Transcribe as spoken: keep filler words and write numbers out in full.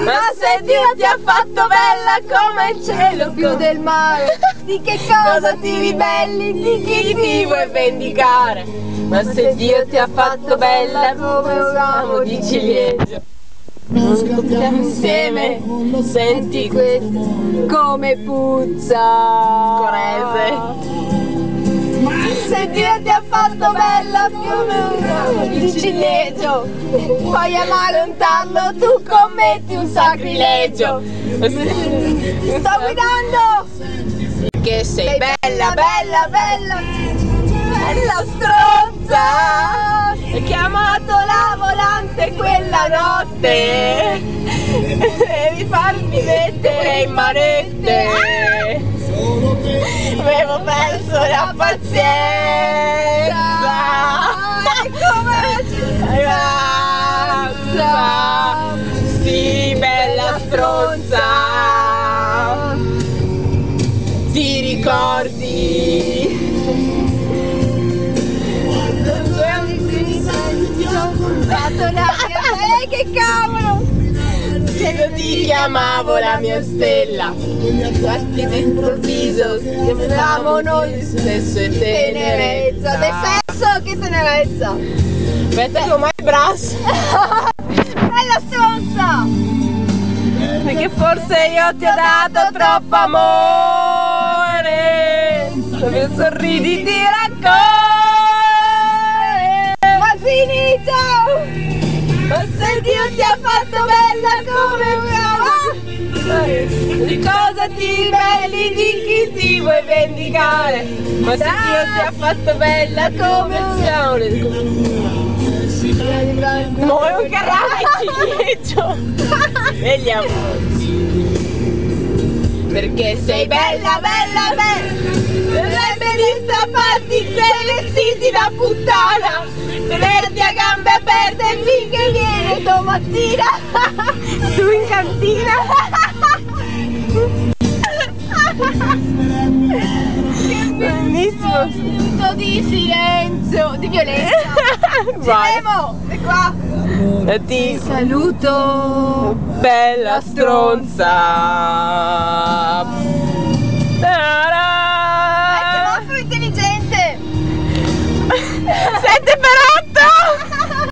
Ma se Dio ti ha fatto bella come il cielo più del mare, di che cosa ti ribelli, di chi ti vuoi vendicare? Ma se Dio ti ha fatto bella come un ramo di ciliegio, non scoppiamo insieme, senti questo come puzza Corese. Se Dio ti ha fatto bella come un ramo di ciliegio, puoi amare un tarlo, tu commetti un sacrilegio. Sto guidando! Che sei bella, bella, bella, bella stronza! Hai chiamato la volante quella notte, devi farmi mettere in manette. Avevo perso la pazienza. E come la città, sì, bella stronza. Ti ricordi? Eh, che cavolo! Io ti chiamavo la mia stella, guardi dentro il viso, chiamavamo noi stesso e tenerezza. Del sesso, che tenerezza! Aspetta che ormai il braccio! Bella stronza! Perché forse io ti ho dato troppo amore, dove sorridi ti racconti. Ma finito! Ma se Dio ti ha fatto bella come una, di cosa ti ribelli, di chi ti vuoi vendicare? Ma se Dio ti ha fatto bella come un fiore, no, è un carrame ciliegio. Vediamo. Perché sei bella, bella, bella, dovrebbe ristrapparti i tuoi vestiti da puttana, tenerti a gambe aperte finché viene domattina, tu in cantina. Bellissimo. Minuto di silenzio, di violenza. Silemo, è qua. E ti saluto, bella stronza. È semaforo intelligente. Sette per otto.